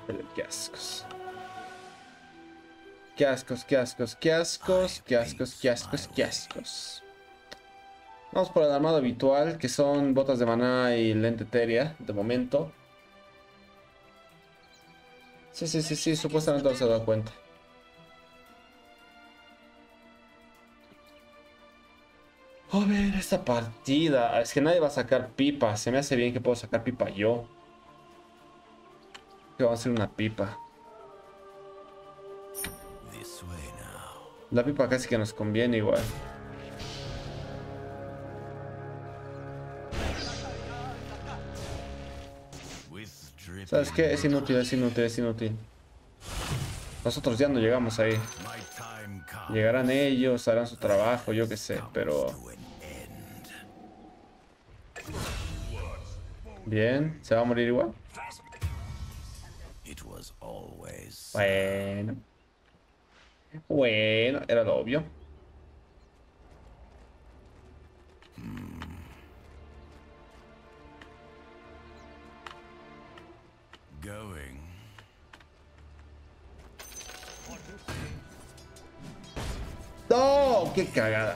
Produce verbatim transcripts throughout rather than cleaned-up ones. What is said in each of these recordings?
Pero qué ascos. Qué ascos, qué ascos, qué ascos, qué ascos, qué ascos, qué ascos. Vamos por el armado habitual, que son botas de maná y lente etérea, de momento. Sí, sí, sí, sí, supuestamente no se da cuenta. A ver, esta partida. Es que nadie va a sacar pipa. Se me hace bien que puedo sacar pipa yo. Que va a ser una pipa. La pipa casi que nos conviene igual. ¿Sabes qué? Es inútil, es inútil, es inútil. Nosotros ya no llegamos ahí. Llegarán ellos, harán su trabajo, yo qué sé, pero... Bien, ¿se va a morir igual? Bueno. Bueno, era lo obvio. ¡No! ¡Qué cagada!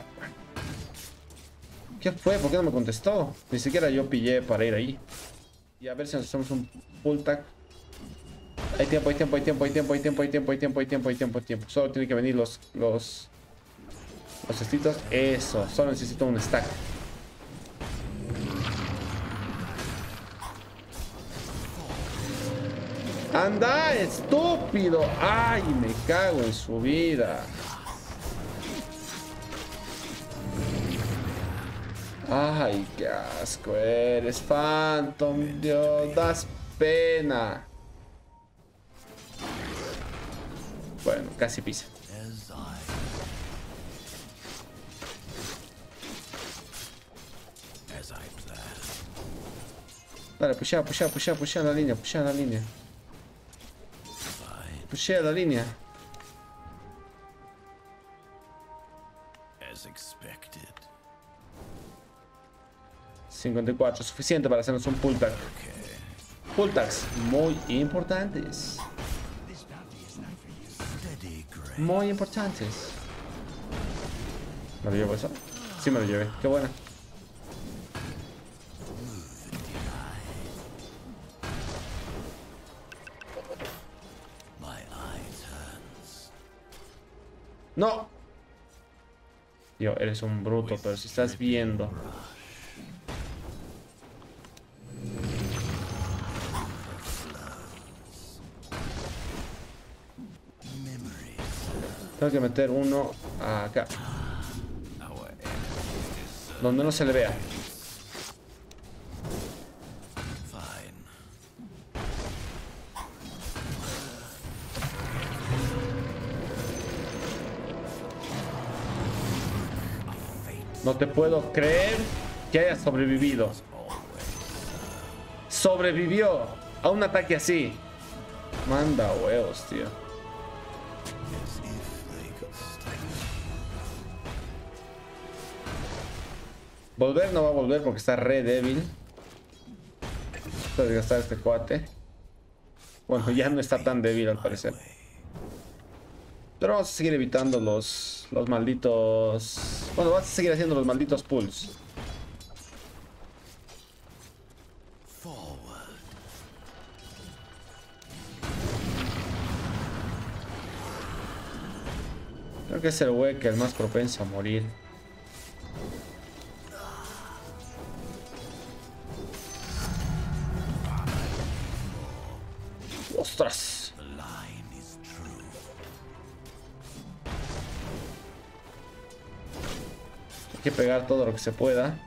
¿Qué fue? ¿Por qué no me contestó? Ni siquiera yo pillé para ir ahí. Y a ver si nos hacemos un full tag. Hay tiempo, hay tiempo, hay tiempo, hay tiempo, hay tiempo, hay tiempo, hay tiempo, hay tiempo, hay tiempo, hay tiempo. Solo tienen que venir los... Los... Los cestitos. Eso. Solo necesito un stack. ¡Anda, estúpido! ¡Ay, me cago en su vida! ¡Ay, qué asco eres, Phantom! Dios, das pena. Bueno, casi pisa. Dale, pushea, pushea, pushea, pushea la línea, pushea la línea. Pushea la línea. cincuenta y cuatro, suficiente para hacernos un pull tag. Pull tags muy importantes. Muy importantes. ¿Me lo llevo eso? Sí, me lo llevé. Qué buena. ¡No! Tío, eres un bruto, pero si estás viendo... Tengo que meter uno acá. Donde no se le vea. No te puedo creer que haya sobrevivido. Sobrevivió a un ataque así. Manda huevos, tío. Volver no va a volver porque está re débil. Voy a desgastar este cuate. Bueno, ya no está tan débil al parecer. Pero vamos a seguir evitando los, los malditos... Bueno, vamos a seguir haciendo los malditos pulls. Creo que es el Weka el más propenso a morir. ¡Ostras! Hay que pegar todo lo que se pueda.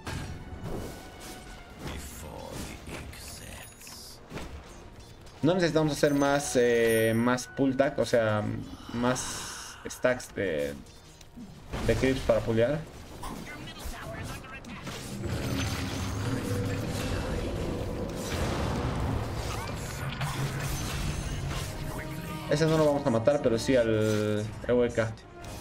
No necesitamos hacer más, eh, más pull tag, o sea, más stacks de, de creeps para pullear. Ese no lo vamos a matar, pero sí al E W K.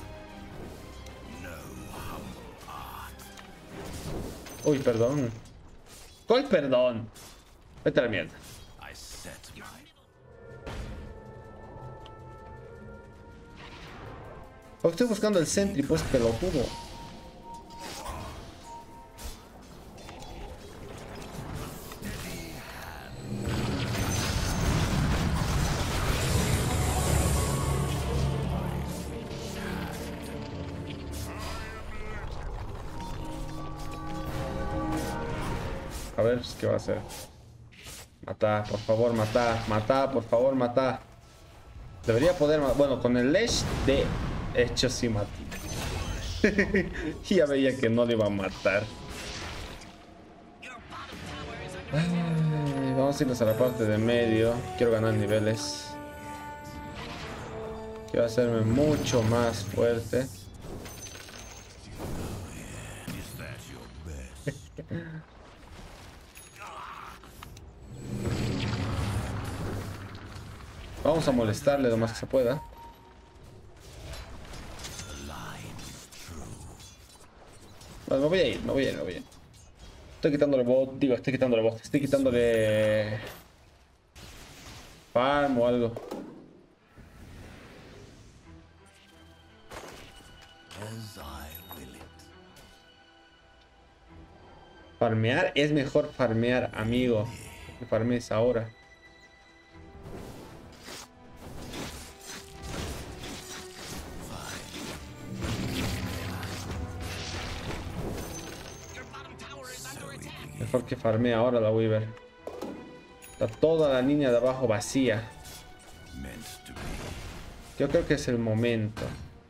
Uy, perdón. ¿Cuál perdón? Vete a la mierda. Porque estoy buscando el Sentry, pues pelotudo. A ver, ¿qué va a hacer? Matar, por favor, matar, matar, por favor, matar. Debería poder, bueno, con el Lesh de hecho sí maté. Ya veía que no le iba a matar. Ay, vamos a irnos a la parte de medio. Quiero ganar niveles. Quiero hacerme mucho más fuerte. Vamos a molestarle lo más que se pueda. Bueno, me voy a ir, me voy a ir, me voy a ir. Estoy quitándole bot, digo, estoy quitándole bot, estoy quitándole farm o algo. Farmear es mejor farmear, amigo. Que farmees ahora. Mejor que farmee ahora la Weaver. Está toda la línea de abajo vacía. Yo creo que es el momento.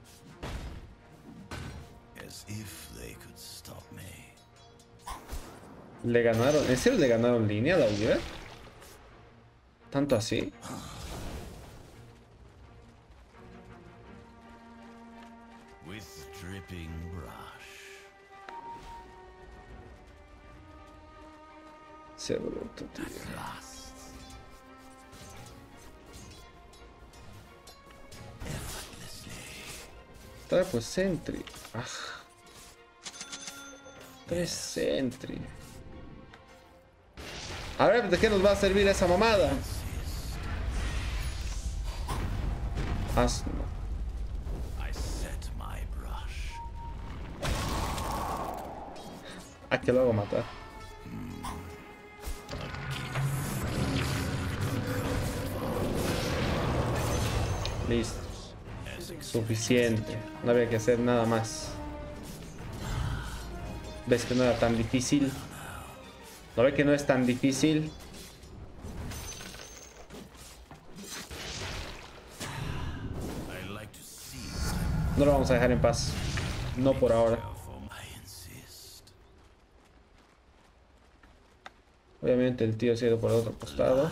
Le ganaron. ¿En serio le ganaron línea a la Weaver? ¿Tanto así? Se bruto, tío. Trae pues Sentry. Ah. Tres Sentry. A ver, ¿de qué nos va a servir esa mamada? Asno. Ah, que lo hago matar. Listo. Suficiente. No había que hacer nada más. ¿Ves que no era tan difícil? ¿No ves que no es tan difícil? No lo vamos a dejar en paz. No por ahora. Obviamente el tío se ha ido por el otro costado.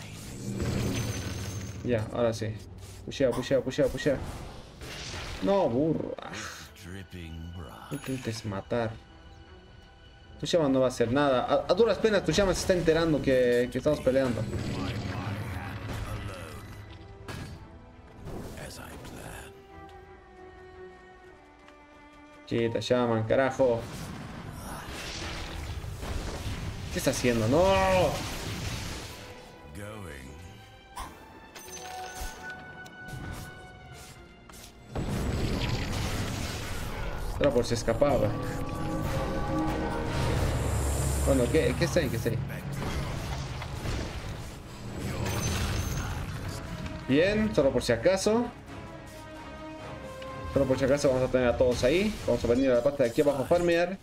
Ya, ahora sí. Pushea, pushea, pushea, pushea. No, burro. Ah. No intentes matar. Tushama no va a hacer nada. A, a duras penas Tushama se está enterando que, que estamos peleando. Chita, Shaman, carajo. ¿Qué está haciendo? ¡No! Era por si escapaba. Bueno, ¿qué, qué está ahí? ¿Qué está ahí? Bien, solo por si acaso. Solo por si acaso vamos a tener a todos ahí. Vamos a venir a la parte de aquí abajo a farmear.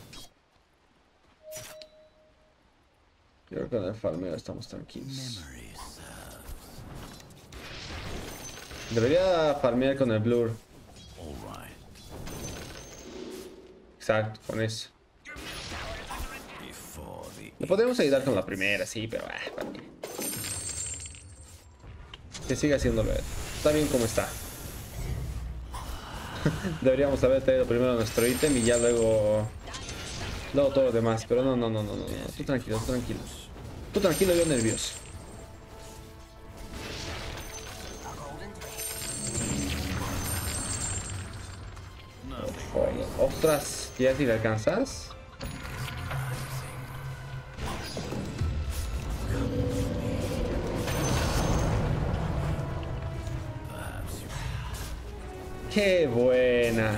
Yo creo que en el farmeo estamos tranquilos. Debería farmear con el blur. Exacto, con eso. Le podríamos ayudar con la primera, sí, pero ah, para qué. Que siga haciéndolo él. Está bien como está. Deberíamos haber traído primero nuestro ítem y ya luego... Luego todo lo demás, pero no, no, no, no, no, no. Tú tranquilo, tú tranquilo. Tú tranquilo, yo nervioso. Joder, ostras, ¿ya si le alcanzas? ¡Qué buena!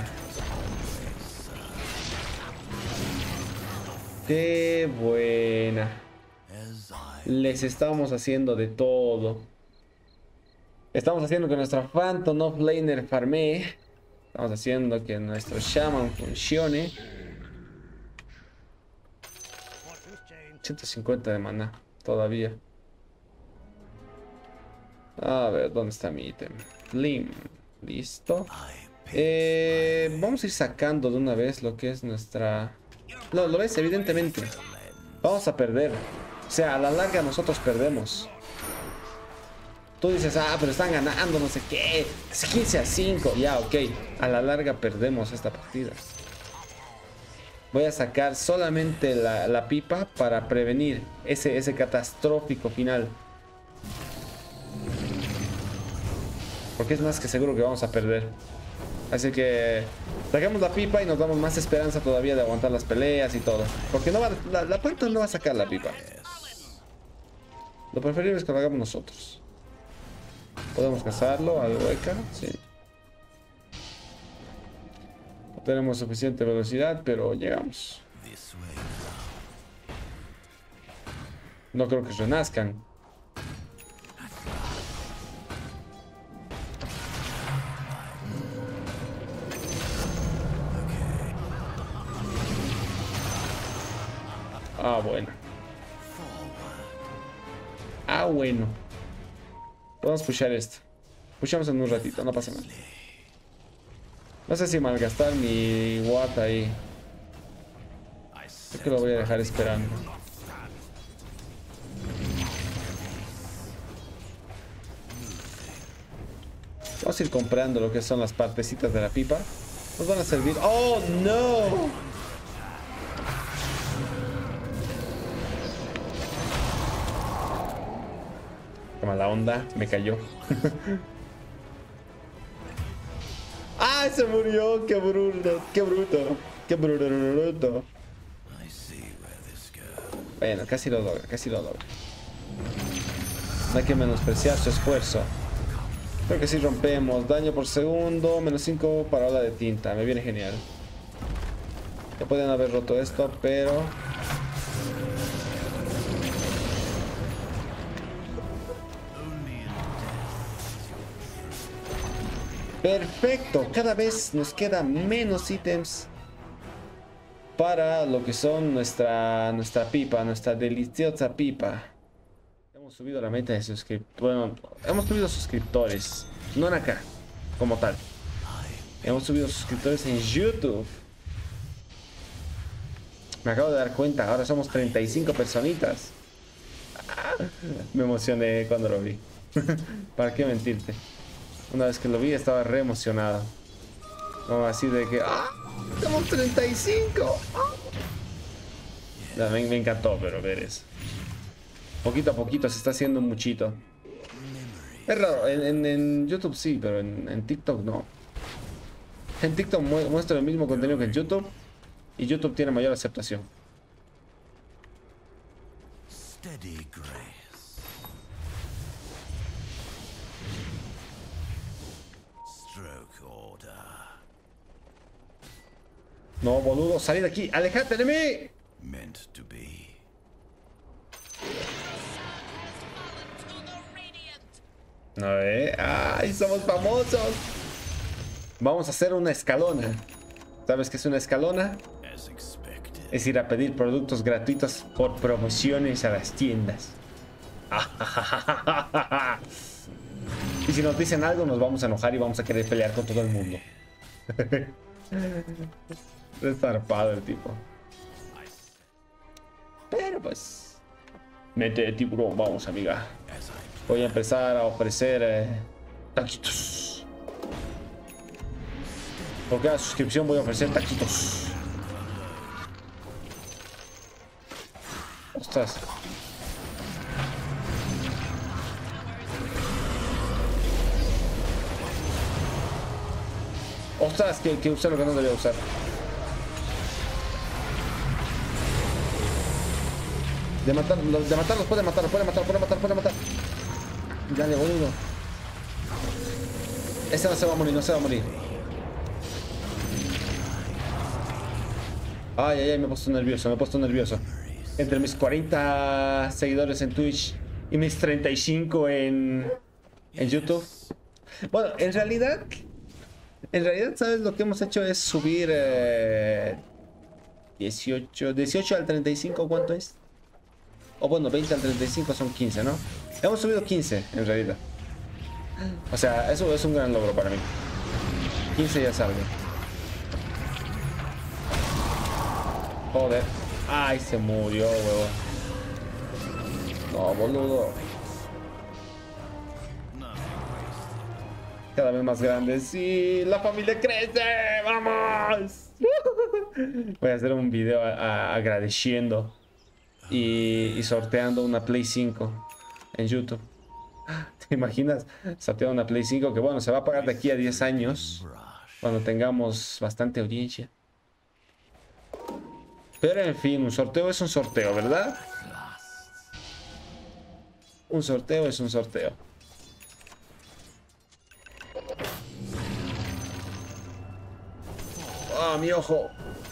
¡Qué buena! Les estamos haciendo de todo. Estamos haciendo que nuestra Phantom of Laner farmee. Estamos haciendo que nuestro Shaman funcione. ciento cincuenta de mana todavía. A ver, ¿dónde está mi ítem? Lim. Listo. Eh, vamos a ir sacando de una vez lo que es nuestra... No, ¿lo ves? Evidentemente. Vamos a perder. O sea, a la larga nosotros perdemos. Tú dices, ah, pero están ganando, no sé qué. Es quince a cinco. Ya, ok. A la larga perdemos esta partida. Voy a sacar solamente la, la pipa para prevenir ese, ese catastrófico final. Porque es más que seguro que vamos a perder. Así que saquemos la pipa y nos damos más esperanza todavía de aguantar las peleas y todo. Porque no va, la, la Phantom no va a sacar la pipa. Lo preferible es que lo hagamos nosotros. Podemos cazarlo al hueca, sí. No tenemos suficiente velocidad, pero llegamos. No creo que renazcan. Ah, bueno. Ah, bueno. Podemos pushar esto. Pushamos en un ratito, no pasa nada. No sé si malgastar mi watt ahí. Creo que lo voy a dejar esperando. Vamos a ir comprando lo que son las partecitas de la pipa. Nos van a servir. ¡Oh, no! Qué mala onda, me cayó. ¡Ah, se murió! ¡Qué bruto! ¡Qué bruto! ¡Qué bruto! Bueno, casi lo logra, casi lo logra. No hay que menospreciar su esfuerzo. Creo que sí rompemos. Daño por segundo, menos cinco para ola de tinta. Me viene genial. Ya pueden haber roto esto, pero... Perfecto, cada vez nos quedan menos ítems para lo que son nuestra, nuestra pipa, nuestra deliciosa pipa. Hemos subido la meta de suscriptores. Bueno, hemos subido suscriptores, no en acá, como tal. Hemos subido suscriptores en YouTube. Me acabo de dar cuenta, ahora somos treinta y cinco personitas. Me emocioné cuando lo vi. ¿Para qué mentirte? Una vez que lo vi estaba re emocionado. No, así de que... ¡Ah! ¡Somos treinta y cinco! ¡Ah! No, me, me encantó, pero ver eso. Poquito a poquito se está haciendo un muchito. Es raro, en, en, en YouTube sí, pero en, en TikTok no. En TikTok mu muestro el mismo contenido que en YouTube. Y YouTube tiene mayor aceptación. Steady Grace. No, boludo, salí de aquí, alejate de mí. No, eh. ¡Ay, somos famosos! Vamos a hacer una escalona. ¿Sabes qué es una escalona? Es ir a pedir productos gratuitos por promociones a las tiendas. Y si nos dicen algo, nos vamos a enojar y vamos a querer pelear con todo el mundo. Es zarpado el tipo. Pero pues... Mete tiburón, vamos amiga. Voy a empezar a ofrecer eh, taquitos. Por cada suscripción voy a ofrecer taquitos. Ostras. Ostras, que, que usé lo que no debía usar. De matar, de matarlos, puede matar, puede matar, puede matar, puede matar. Dale, boludo. Este no se va a morir, no se va a morir. Ay, ay, ay, me he puesto nervioso, me he puesto nervioso. Entre mis cuarenta seguidores en Twitch y mis treinta y cinco en, en YouTube. Bueno, en realidad, en realidad, ¿sabes? Lo que hemos hecho es subir eh, dieciocho, dieciocho al treinta y cinco, ¿cuánto es? O bueno, veinte al treinta y cinco son quince, ¿no? Hemos subido quince, en realidad. O sea, eso es un gran logro para mí. quince ya salgo. Joder. Ay, se murió, huevón. No, boludo. Cada vez más grande. Sí, la familia crece. ¡Vamos! Voy a hacer un video a, a, agradeciendo y, y sorteando una Play cinco en YouTube. ¿Te imaginas? Sorteando una Play cinco que, bueno, se va a pagar de aquí a diez años. Cuando tengamos bastante audiencia. Pero en fin, un sorteo es un sorteo, ¿verdad? Un sorteo es un sorteo. ¡Ah, mi ojo!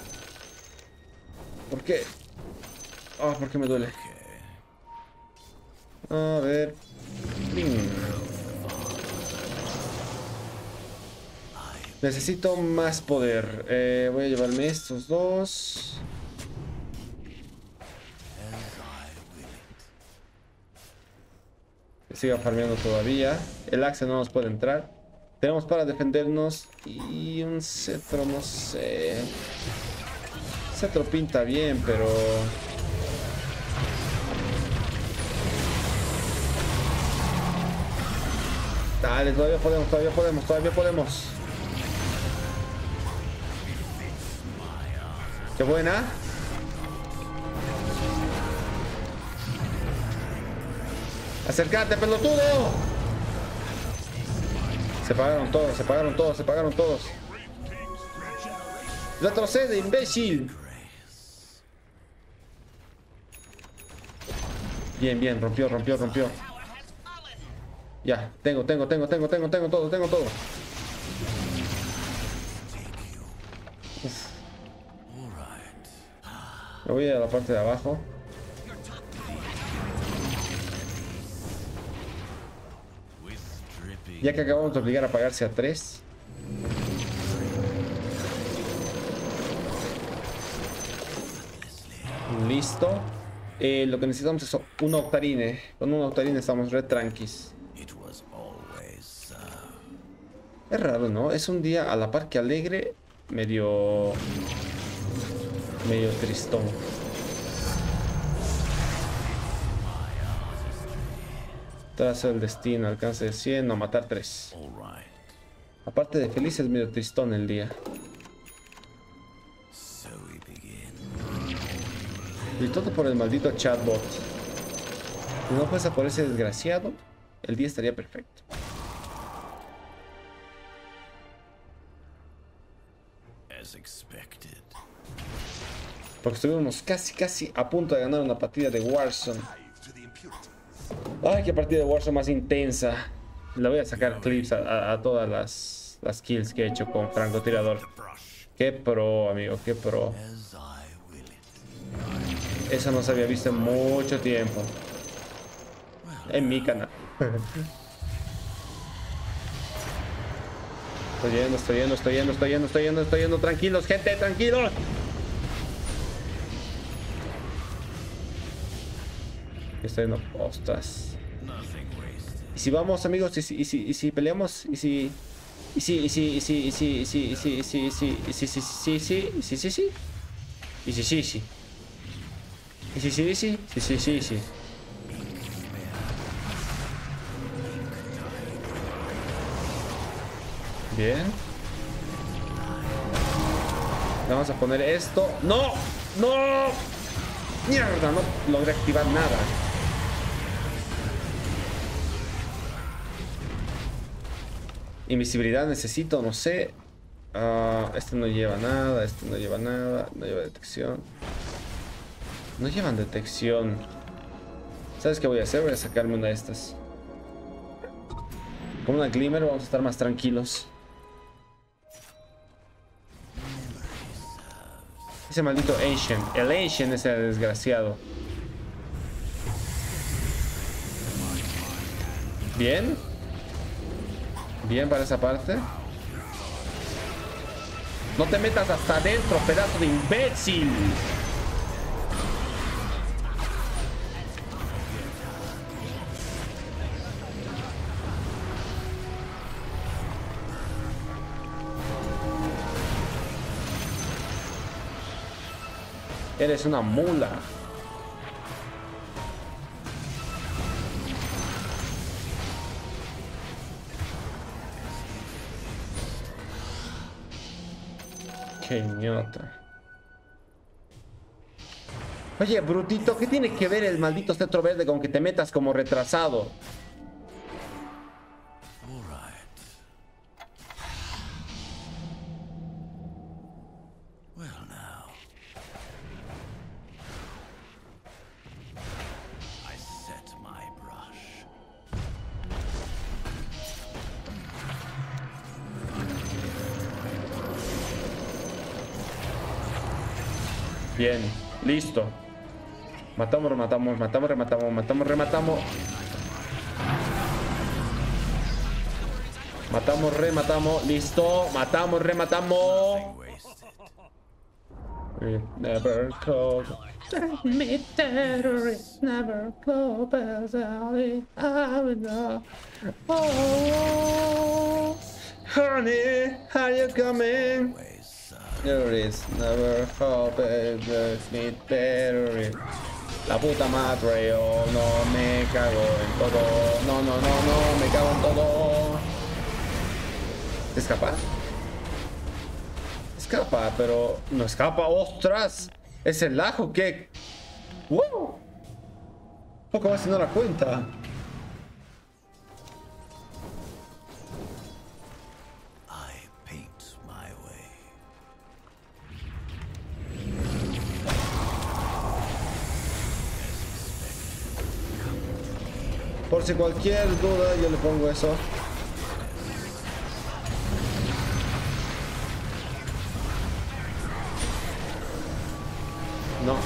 ¿Por qué? Ah, ¿por qué me duele? A ver. ¡Ping! Necesito más poder. Eh, voy a llevarme estos dos. Que siga farmeando todavía. El Axe no nos puede entrar. Tenemos para defendernos. Y un cetro, no sé. Cetro pinta bien, pero... Dale, todavía podemos, todavía podemos, todavía podemos. ¡Qué buena! ¡Acércate, pelotudo! Se pagaron todos, se pagaron todos, se pagaron todos. ¡Retrocede, imbécil! Bien, bien, rompió, rompió, rompió. Ya, tengo, tengo, tengo, tengo, tengo, tengo todo, tengo todo. Uf. Me voy a la parte de abajo. Ya que acabamos de obligar a pagarse a tres. Listo. Eh, lo que necesitamos es un Octarine. Con un Octarine estamos re tranquis. Es raro, ¿no? Es un día a la par que alegre, medio... medio tristón. Trazo del destino, alcance de cien, no, matar tres. Aparte de feliz, es medio tristón el día. Y todo por el maldito chatbot. Si no fuese por ese desgraciado, el día estaría perfecto. Porque estuvimos casi, casi a punto de ganar una partida de Warzone. Ay, qué partida de Warzone más intensa. Le voy a sacar clips a, a, a todas las, las kills que he hecho con francotirador. Qué pro, amigo, qué pro. Eso no se había visto en mucho tiempo. En mi canal. Estoy yendo, estoy yendo, estoy yendo, estoy yendo, estoy yendo, estoy yendo. Tranquilos, gente, tranquilos. Estoy yendo, ostras. Y si vamos, amigos, y si, y si, y si peleamos, y si... Y si, y si, y si, y si, y si, y si, y si, y si, y si, sí, sí, sí, y si, sí, sí. Y si, sí, sí. Y si, sí, sí, sí, sí, sí, sí. Bien. Vamos a poner esto. ¡No! ¡No! ¡Mierda! No logré activar nada. Invisibilidad necesito, no sé. Uh, este no lleva nada, este no lleva nada. No lleva detección. No llevan detección. ¿Sabes qué voy a hacer? Voy a sacarme una de estas. Con una Glimmer vamos a estar más tranquilos. Ese maldito Ancient. El Ancient es el desgraciado. Bien. Bien para esa parte. No te metas hasta adentro, pedazo de imbécil. Eres una mula. Qué ñota. Oye, brutito, ¿qué tiene que ver el maldito cetro verde con que te metas como retrasado? Bien, listo. Matamos, rematamos, matamos, rematamos, matamos, rematamos. Matamos, rematamos, listo. Matamos, rematamos. Never called me terrorist, never called us out. Oh, honey, are you coming? Terrorist, never hope me terrorist. La puta madre, oh, no me cago en todo. No, no, no, no, me cago en todo. ¿Escapa? Escapa, pero no escapa. ¡Ostras! ¿Es el ajo que? ¡Wow! Poco más si no la cuenta. Por si cualquier duda, yo le pongo eso. No.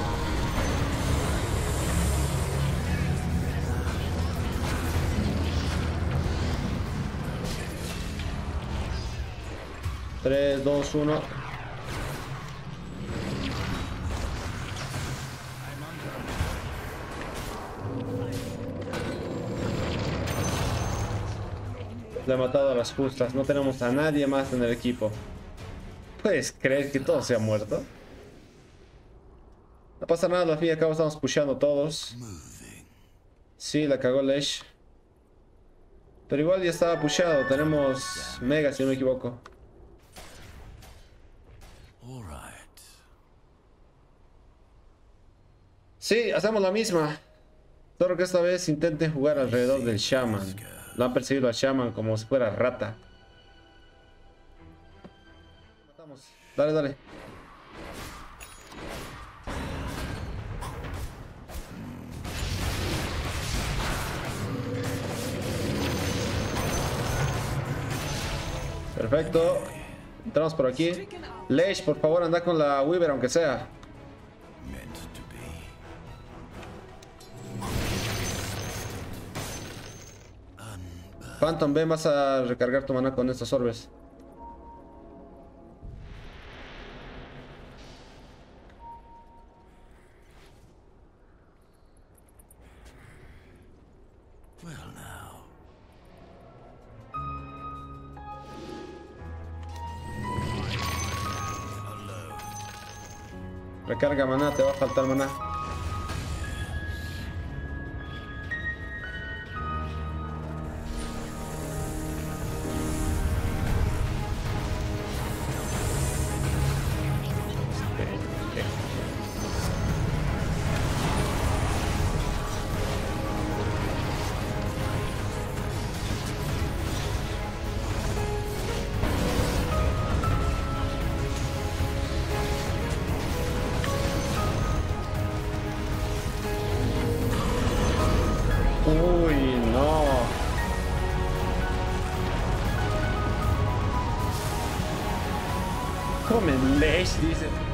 tres, dos, uno. Le he matado a las justas. No tenemos a nadie más en el equipo. ¿Puedes creer que todo se ha muerto? No pasa nada, al fin y al cabo estamos pusheando todos. Sí, la cagó Lesh. Pero igual ya estaba pusheado. Tenemos Mega, si no me equivoco. Sí, hacemos la misma. Solo que esta vez intenten jugar alrededor del Shaman. Lo han perseguido al Shaman como si fuera rata. Matamos. Dale, dale. Perfecto. Entramos por aquí. Lesh, por favor, anda con la Weaver aunque sea. Phantom, ven, vas a recargar tu mana con estos orbes. Recarga maná, te va a faltar maná. Uy, no. Come Lesh, dice.